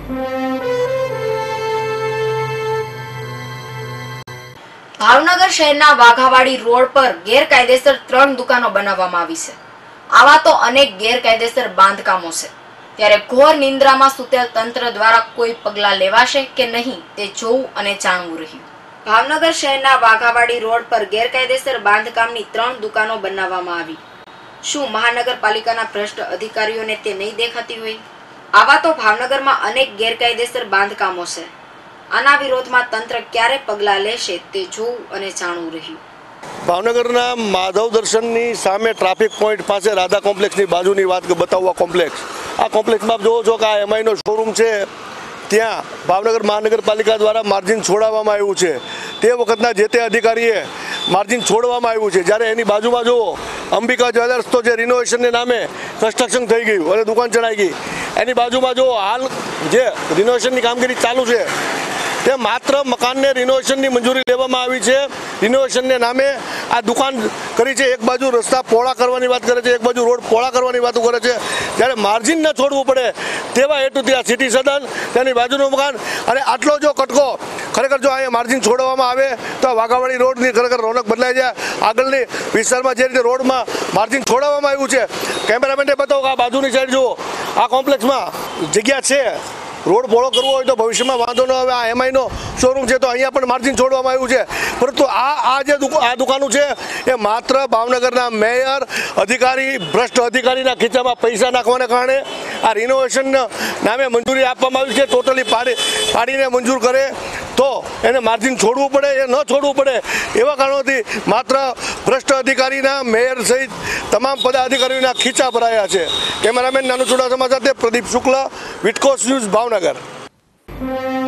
ભાવનગર શહેરના વાઘાવાડી રોડ પર ગેરકાયદેસર 3 દુકાનો બનાવવામાં આવી છે। આવા તો અનેક ગેરકાયદેસર બાંધકામો છે, ત્યારે ઘોર નિંદ્રામાં સૂતેલ તંત્ર દ્વારા કોઈ પગલાં લેવાશે કે નહીં તે જોવું અને જાણવું રહ્યું। ભાવનગર શહેરના વાઘાવાડી રોડ પર ગેરકાયદેસર બાંધકામની 3 દુકાનો બનાવવામાં આવી। શું મહાનગરપાલિકાના ભ્રષ્ટ અધિકારીઓને તે નહીં દેખાતી હોય? આવા તો ભાવનગરમાં અનેક ગેરકાયદેસર બાંધકામો છે। આના વિરોધમાં તંત્ર ક્યારે પગલાં લેશે તે જોવું અને જાણવું રહ્યું। ભાવનગરના માધવ દર્શનની સામે ટ્રાફિક પોઈન્ટ પાસે રાધા કોમ્પ્લેક્સની બાજુની વાત બતાવવા કોમ્પ્લેક્સ, આ કોમ્પ્લેક્સમાં જોવો છો કે આ એમઆઈનો શોરૂમ છે, ત્યાં ભાવનગર મહાનગરપાલિકા દ્વારા માર્જિન છોડાવવામાં આવ્યું છે। તે વખતના જે તે અધિકારીએ માર્જિન છોડવામાં આવ્યું છે, જ્યારે એની બાજુમાં જુઓ અંબિકા જ્વેલર્સ તો જે રિનોવેશનને નામે કન્સ્ટ્રક્શન થઈ ગયું અને દુકાન ચડાઈ ગઈ, એની બાજુમાં જુઓ હાલ જે રિનોવેશનની કામગીરી ચાલુ છે તે માત્ર મકાનને રિનોવેશનની મંજૂરી લેવામાં આવી છે। રિનોવેશનને નામે આ દુકાન કરી છે, એક બાજુ રસ્તા પહોળા કરવાની વાત કરે છે, એક બાજુ રોડ પહોળા કરવાની વાતો કરે છે, જ્યારે માર્જિન ન છોડવું પડે તેવા હેતુ ત્યાં સિટી સદન તેની બાજુનું મકાન અને આટલો જો કટકો ખરેખર જો અહીંયા માર્જિન છોડવામાં આવે તો વાઘાવાડી રોડની ખરેખર રોનક બદલાઈ જાય। આગળની વિસ્તારમાં જે રીતે રોડમાં માર્જિન છોડાવવામાં આવ્યું છે, કેમેરામેનને બતાવો કે આ બાજુની સાઈડ જુઓ, આ કોમ્પ્લેક્સમાં જગ્યા છે, રોડ પહોળો કરવો હોય તો ભવિષ્યમાં વાંધો ન આવે। આ એમઆઈનો શોરૂમ છે તો અહીંયા પણ માર્જિન છોડવામાં આવ્યું છે, પરંતુ આ દુકાનો છે એ માત્ર ભાવનગરના મેયર અધિકારી ભ્રષ્ટ અધિકારીના ખીચામાં પૈસા નાખવાને કારણે આ રિનોવેશન નામે મંજૂરી આપવામાં આવી છે। ટોટલી પાડીને મંજૂર કરે તો એને માર્જિન છોડવું પડે, એ ન છોડવું પડે એવા કારણોથી માત્ર ભ્રષ્ટ અધિકારીના મેયર સહિત તમામ પદાધિકારીઓના ખીચા ભરાયા છે। કેમેરામેન નાનુ ચુડાસમા સાથે પ્રદીપ શુક્લ, વિટકોસ ન્યૂઝ, ભાવનગર।